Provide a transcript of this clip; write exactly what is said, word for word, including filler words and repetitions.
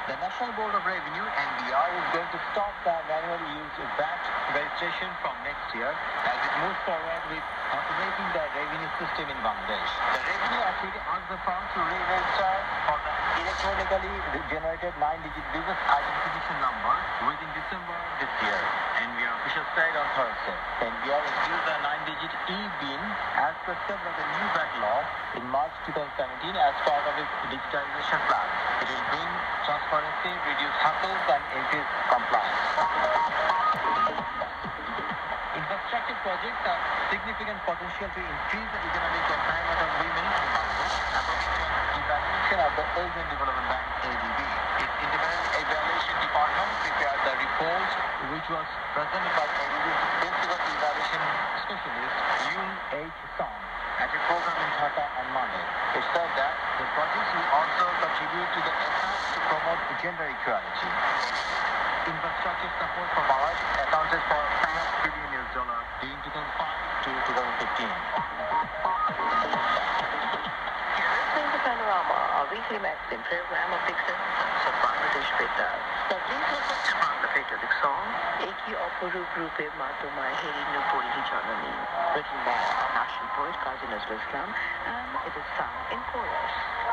The National Board of Revenue, N B R, is going to stop the manual use of V A T registration from next year as it moves forward with automating the revenue system in Bangladesh. The Revenue Authority asked the firm to re-register for the electronically generated nine-digit business identification number within December this year. N B R officials said on Thursday. N B R introduced the nine-digit e-B I N as prescribed by the new V A T law in March twenty seventeen as part of its digitization plan. It will bring transparency, reduce hassles, and increase compliance. Infrastructure projects have significant potential to increase the economic empowerment of women in Bangladesh, according to an evaluation of the Asian Development Bank A D B. Its independent evaluation department prepared the report, which was presented by A D B's principal evaluation specialist, Yoon H. Song, at a program in Dhaka on Monday. It said that the projects will also contribute to the efforts to promote gender equality. Infrastructure support for Bangladesh accounted for five billion U S dollars during two thousand five to two thousand fifteen. You're listening to Panorama, our weekly magazine program of Dixon of Bangladesh Beta. Subject হচ্ছে Bangla পেট্রোলিক song, একই অপরূপ রূপে মা তোমার হেরিনু পল্লী জননী, written by our national poet Kazi Nazrul Islam, and it is sung in chorus.